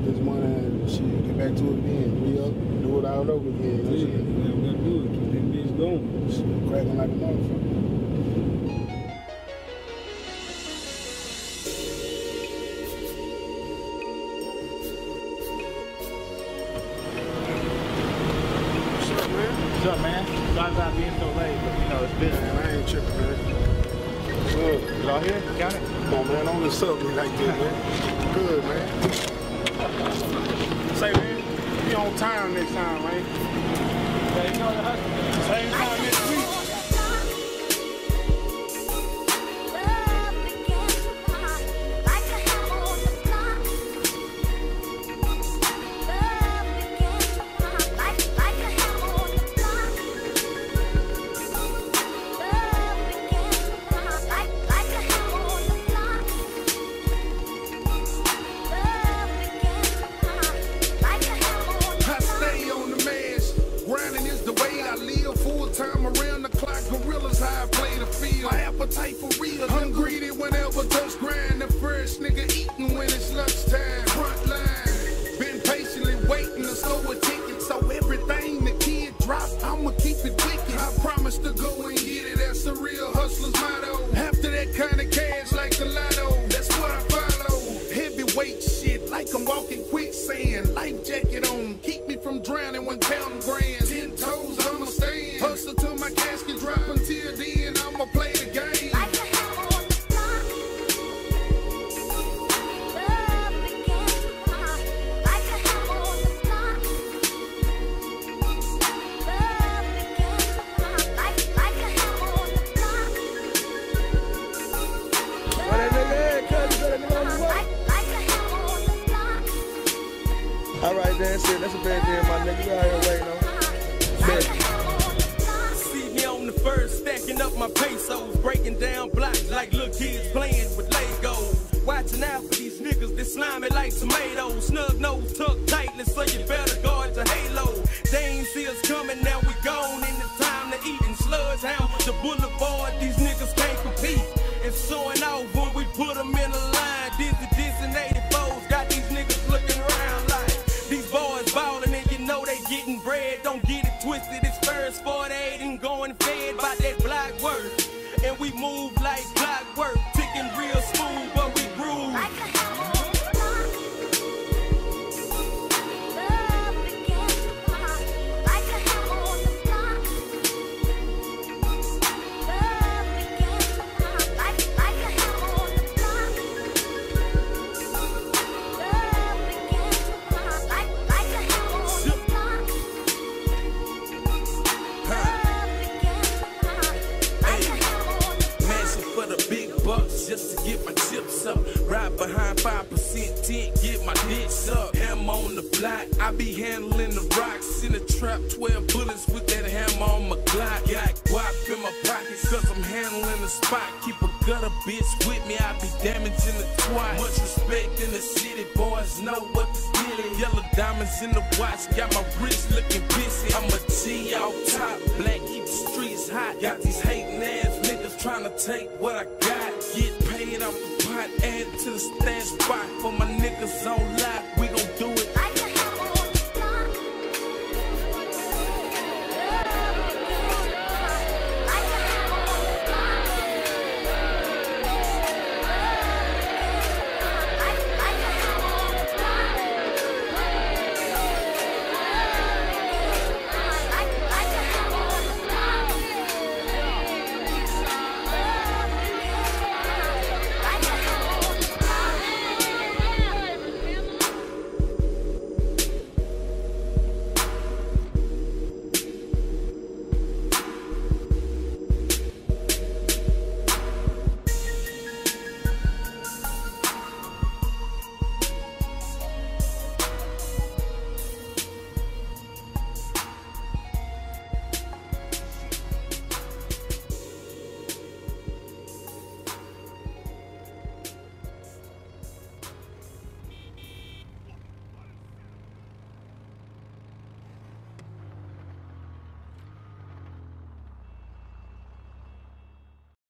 this money and shit, get back to it again. Re-up, do it all over again. Yeah, we gotta do it. Keep this bitch going. Shit, cracking like a motherfucker. What's up, man? Sorry about being so late, but you know, it's business. Man, I ain't tripping, man. Good. Y'all here? Got it? Come on, man. Don't just up me like this, man. Good, man. Say, man, be on time next time, man. Yeah, you know the hustle. Same time next week. Time around the clock, gorillas how I play the field. My appetite for real, I'm greedy whenever touch grind. The first nigga eating when it's lunchtime. Front line, been patiently waiting to slow a ticket, so everything the kid drop, I'ma keep it wicked. I promise to go and get it, that's a real hustler's motto. After that kind of cash like the lotto, that's what I follow. Heavyweight shit, like I'm walking quicksand. Life jacket on, keep me from drowning when counting grand. 10 toes, I'ma stand. Hustle till my casket drop until then, I'ma play the game. Like a hammer on the block. Love begins to pop. Like a hammer on the block. Love begins to pop. Like a hammer on the block. Like a hammer on the block. Alright then, shit, that's a bad day, my nigga. You out here waiting on. Bet. First stacking up my pesos, breaking down blocks like little kids playing with Legos. Watching out for these niggas that slimy like tomatoes. Snug nose tucked tightly, so you better guard your halo. They ain't see us coming, now we gone, and it's time to eat and sludge hound the boulevard. These niggas can't compete. And showing off when we put them in a line. This and 84s got these niggas looking around like these boys ballin', and you know they getting bread. Don't get it twisted, it's first 48 and going fed by that black word. And we move like clockwork, ticking real smooth, but we groove. Like a hammer on the block. Love begins to pop. Like a hammer on the block. Love begins to pop. Like a hammer on the block. Love begins to pop. Like a hammer on the block. Just to get my chips up, right behind 5% tent, get my dicks up. Hammer on the block, I be handling the rocks in the trap. 12 bullets with that hammer on my Glock. Got guap in my pockets, cause I'm handling the spot. Keep a gutter bitch with me, I be damaging the twat. Much respect in the city, boys know what the deal is. Yellow diamonds in the watch, got my wrist looking busy. I'm a G out top, black, keep the streets hot. Got these hating ass niggas trying to take what I got. Get paid off the pot, add to the stash spot for my niggas on live.